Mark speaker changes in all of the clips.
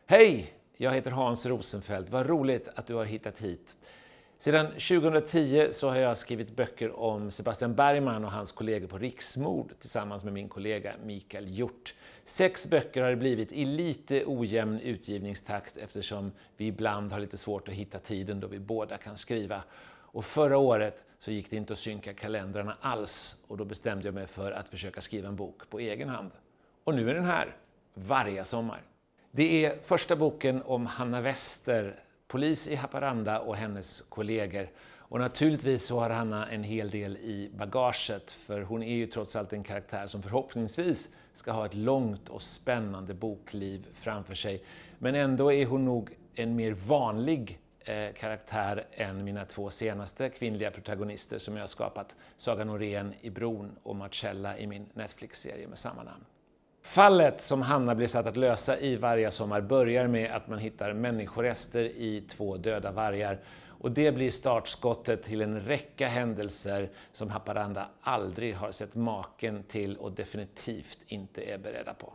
Speaker 1: Hej! Jag heter Hans Rosenfeldt. Vad roligt att du har hittat hit. Sedan 2010 så har jag skrivit böcker om Sebastian Bergman och hans kollegor på Riksmord tillsammans med min kollega Mikael Hjort. 6 böcker har det blivit i lite ojämn utgivningstakt eftersom vi ibland har lite svårt att hitta tiden då vi båda kan skriva. Och förra året så gick det inte att synka kalendrarna alls och då bestämde jag mig för att försöka skriva en bok på egen hand. Och nu är den här, Varje sommar. Det är första boken om Hanna Wester, polis i Haparanda och hennes kollegor. Och naturligtvis så har Hanna en hel del i bagaget, för hon är ju trots allt en karaktär som förhoppningsvis ska ha ett långt och spännande bokliv framför sig. Men ändå är hon nog en mer vanlig karaktär än mina 2 senaste kvinnliga protagonister som jag har skapat, Saga Norén i Bron och Marcella i min Netflix-serie med samma namn. Fallet som Hanna blir satt att lösa i Varje sommar börjar med att man hittar människorester i 2 döda vargar. Och det blir startskottet till en räcka händelser som Haparanda aldrig har sett maken till och definitivt inte är beredda på.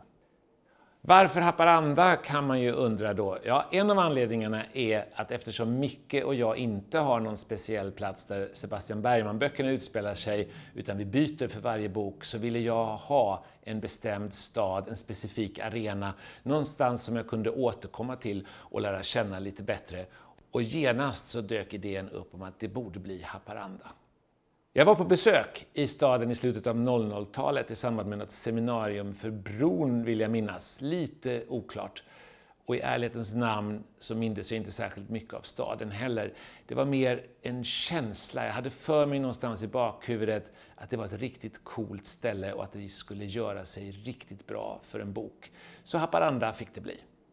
Speaker 1: Varför Haparanda kan man ju undra då. Ja, en av anledningarna är att eftersom Micke och jag inte har någon speciell plats där Sebastian Bergman-böckerna utspelar sig, utan vi byter för varje bok, så ville jag ha en bestämd stad, en specifik arena, någonstans som jag kunde återkomma till och lära känna lite bättre. Och genast så dök idén upp om att det borde bli Haparanda. Jag var på besök i staden i slutet av 00-talet i samband med något seminarium för Bron, vill jag minnas. Lite oklart. Och i ärlighetens namn så mindes jag inte särskilt mycket av staden heller. Det var mer en känsla. Jag hade för mig någonstans i bakhuvudet att det var ett riktigt coolt ställe och att det skulle göra sig riktigt bra för en bok. Så Haparanda fick det bli.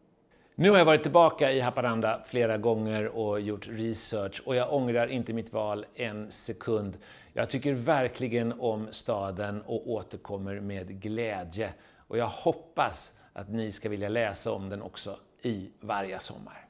Speaker 1: Nu har jag varit tillbaka i Haparanda flera gånger och gjort research och jag ångrar inte mitt val en sekund. Jag tycker verkligen om staden och återkommer med glädje. Och jag hoppas att ni ska vilja läsa om den också i Varje sommar.